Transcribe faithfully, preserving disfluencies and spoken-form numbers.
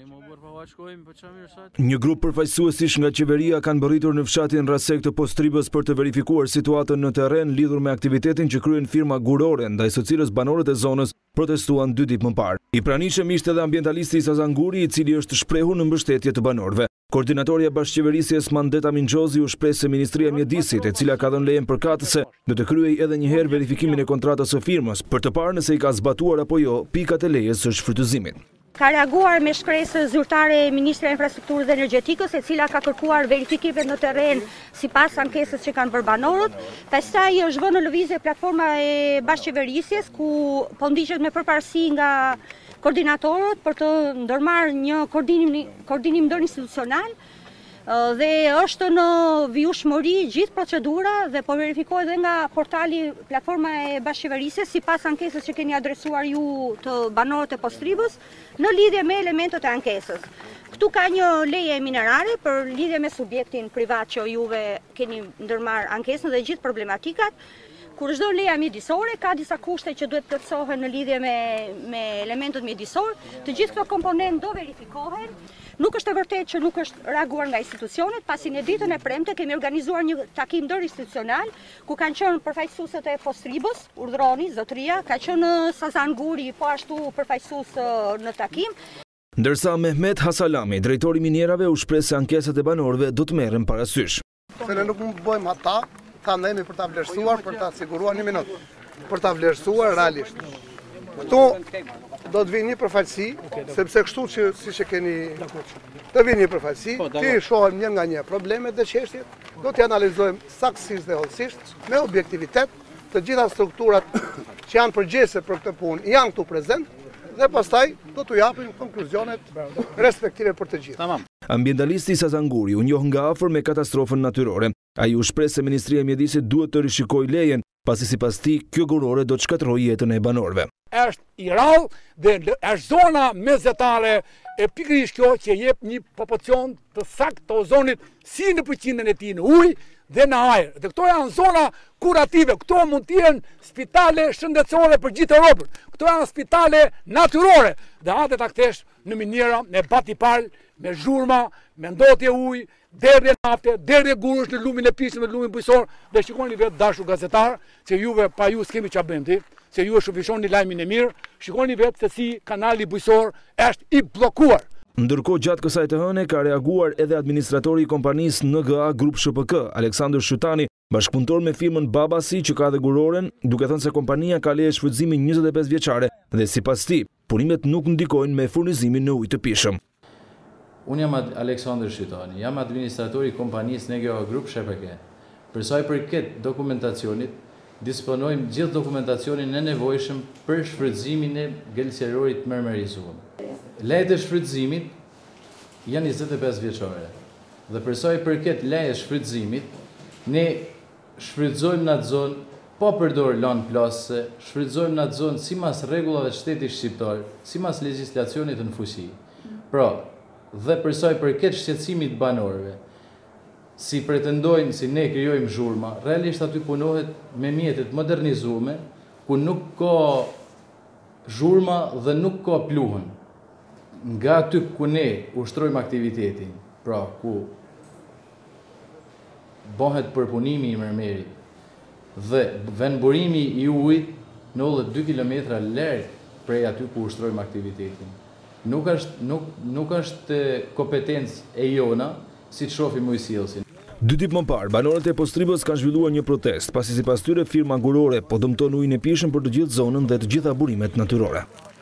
Një grup përfaqësuesish nga qeveria kanë bërritur në fshatin Rasek të Postribës për të verifikuar situatën në terren lidhur me aktivitetin që kryen firma gurore, ndaj së cilës banorët e zonës protestuan dy ditë më parë. I pranishëm ishte edhe ambientalisti Sazan Guri, i cili është shprehur në mbështetje të banorëve. Koordinatorja e bashkëqeverisjes Mandeta Minxhozi u shpreh se Ministria e Mjedisit, e cila ka dhënë lejen përkatëse, do të kryejë edhe një herë verifikimin e kontratës së firmës për të parë nëse i ka zbatuar apo jo pikat e lejes së shfrytëzimit. Ka reaguar me shkresë zyrtare e Ministra e Infrastrukturës dhe Energjetikës, e cila ka kërkuar verifikime në terren sipas ankesës që kanë bërë banorët. Pastaj është vënë në lëvizje platforma e bashkëqeverisjes, ku po ndiqet me përparësi nga koordinatorët për të ndërmarrë një koordinim koordinim ndërinstitucional dhe është në vijshmëri gjithë procedura dhe po verifikohet edhe nga portali platforma e bashkëqeverisjes sipas ankesës që keni adresuar ju të banorët e Postribës në lidhje me elementët e ankesës. Këtu ka një leje minerare për lidhje me subjektin privat që juve keni ndërmarrë ankesën dhe gjithë problematikat. Kur çdo leja mjedisore ka disa kushte që duhet plotësohen në lidhje me, me elementët mjedisor, të gjithë këto komponentë do verifikohen. Nuk është e vërtetë që nuk është reaguar nga institucionet, pasi në ditën e premte kemi organizuar një takim ndërinstitucional ku kanë qenë përfaqësuesët e Postribës, urdhroni zotëria, ka qenë Sazan Guri, po ashtu përfaqësues në takim. Ndërsa Mehmet Hasalami, drejtori i minierave, u shpreh se ankesat e banorëve do të merren parasysh. Se ne nuk mund të bëjmë ata, thamë ne për ta vlerësuar, për ta siguruar një minutë, për ta vlerësuar realisht. Këtu do të vinë një përfaqësi, sepse kështu që siç e keni, të vinë një përfaqësi, ti shohim një nga një problemet dhe çështjet, do t'i analizojmë saktësisht dhe hollësisht, me objektivitet, të gjitha strukturat që janë përgjegjëse për këtë punë janë këtu prezent, dhe pastaj do t'u japim konkluzionet respektive për të gjithë. Ambientalisti Sazan Guri u njoh nga afër me katastrofën natyrore. Ai u shpreh se Ministria e Mjedisit duhet të rishikojë lejen, pasi sipas tij kjo gurore do të shkatërrojë jetën e banorëve. Është i rrallë dhe është zona mezetare e pikërisht kjo që jep një popocion të saktë të ozonit si në përqindjen e tij në ujë dhe në ajër. Dhe këto janë zona kurative, këto mund të jenë spitale shëndetësore për gjithë Europën. Këto janë spitale natyrore dhe hajde ta kthesh në miniera, në Batipal, me zhurma, me ndotje ujë, derdhje nafte, derdhje gurush në lumin e pisë, në lumin bujësor, dhe shikoni vetë dashur gazetar, se juve pa ju s'kemi ç'a bëjmë ti, se ju e shufishoni lajmin e mirë, shikoni vetë se si kanali bujësor është i bllokuar. Ndërkohë gjatë kësaj të hëne ka reaguar edhe administratori i kompanisë N G A Grup S H P K, Aleksandër Shytani, bashkëpunëtor me firmën Babasi që ka dhe guroren, duke thënë se kompania ka leje shfrytëzimi njëzet e pesë vjeçare dhe sipas tij, punimet nuk ndikojnë me furnizimin në ujë të pishëm. Unë jam Aleksandër Shytani, jam administratori i kompanisë N G A Grup S H P K. Për sa i përket dokumentacionit, disponojmë gjithë dokumentacionin e nevojshëm për shfrytëzimin e gelsjerorit mërmërizuar. Lejet e shfrytëzimit janë njëzet e pesë vjeçare. Dhe për sa i përket lejes shfrytëzimit, ne shfrytëzojmë në atë zonë, po përdor lanë plasëse, shfrytëzojmë në atë zonë sipas rregullave të shtetit shqiptar, sipas legjislacionit në fuqi. Pra, dhe për sa i përket shqetësimit banorëve, si pretendojnë si ne krijojmë zhurma, realisht aty punohet me mjetet modernizume, ku nuk ka zhurma dhe nuk ka pluhën. Nga aty ku ne ushtrojmë aktivitetin, pra ku bëhet përpunimi i mërmerit dhe vendburimi i ujit në ullet dy kilometra larg prej aty ku ushtrojmë aktivitetin. Nuk është, nuk, nuk është kompetencë e jona, si të shohim ujësillësin. Dy ditë më parë, banorët e Postribës kanë zhvilluar një protest, pasi sipas tyre firma gurore po dëmton ujin e pishëm për të gjithë zonën dhe të gjitha burimet natyrore.